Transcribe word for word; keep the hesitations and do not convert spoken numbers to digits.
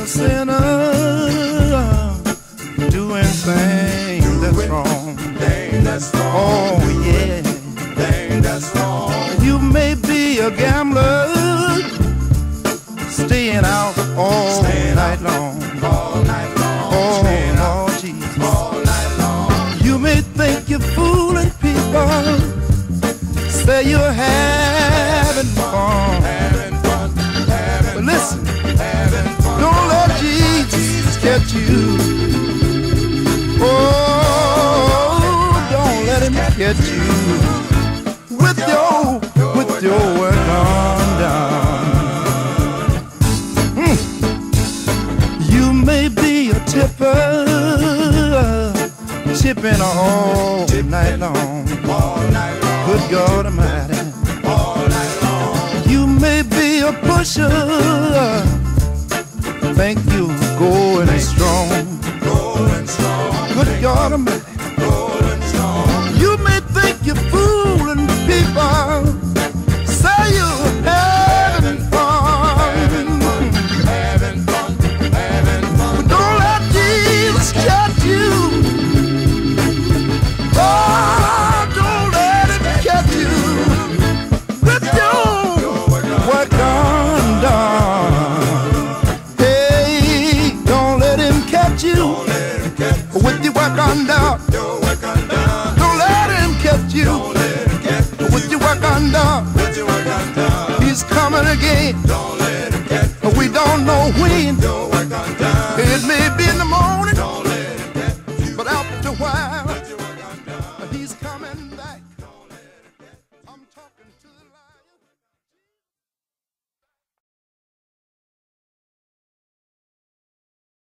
a sinner doing things that's wrong. Oh yeah, That's wrong. you may be a gambler, staying out all Staying night out long. All night long. Oh, Staying out Lord Jesus. all night long. You may think you're fooling people, say you're having fun. Having fun. Having But listen, fun. Having fun. don't let Jesus catch you. Oh, don't let him catch you with your, with your work undone. Mm. You may be a tipper, tipping all night long. All night long. Good God Almighty. All night long. You may be a pusher, think you going strong. Going strong. Good God Almighty. Going strong. You may think you're fooling people, say you're having fun. Having fun. Having fun. But don't let Jesus catch you. Oh, don't let him catch you with your work undone. Hey, don't let him catch you Don't let him catch with your work undone. your work undone. Don't let him catch you Don't let him catch with your work undone. with your work undone. He's coming again. Don't let him catch We don't know when.